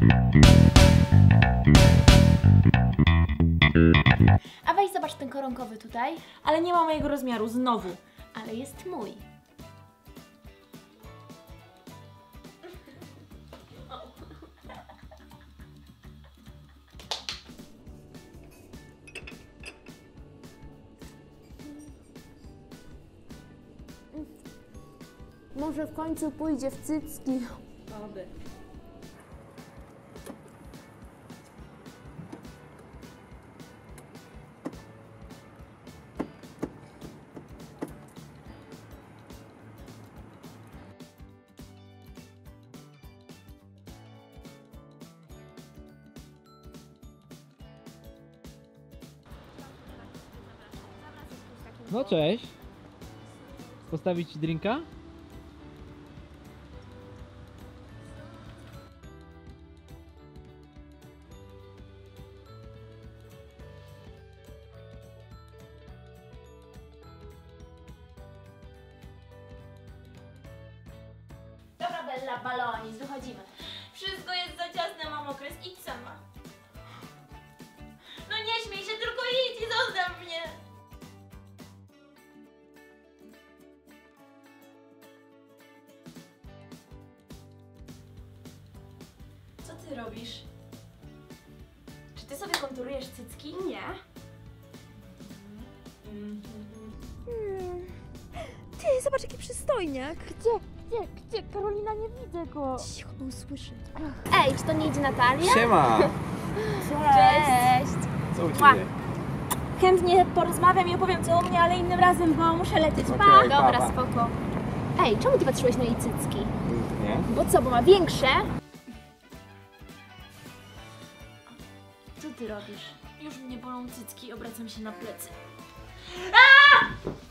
A weź zobacz ten koronkowy tutaj. Ale nie ma mojego rozmiaru, znowu. Ale jest mój. Może w końcu pójdzie w cycki. Oby. No cześć. Postawić ci drinka? Dobra Bella, balonis, wychodzimy. Wszystko jest za ciasne, mam okres. Idź sama. No nie śmiej się, tylko idź i zostaw mnie. Co ty robisz? Czy ty sobie konturujesz cycki? Nie. Ty, zobacz jaki przystojniak. Gdzie? Karolina, nie widzę go. Cicho, bo usłyszy. Ej, czy to nie idzie Natalia? Siema! Cześć. Co u Ła. ciebie? Chętnie porozmawiam i opowiem co u mnie, ale innym razem, bo muszę lecieć. Pa! Okej, Dobra, pa. spoko. Ej, czemu ty patrzyłeś na jej cycki? Nie? Bo co, bo ma większe? Co ty robisz? Już mnie bolą cycki, obracam się na plecy.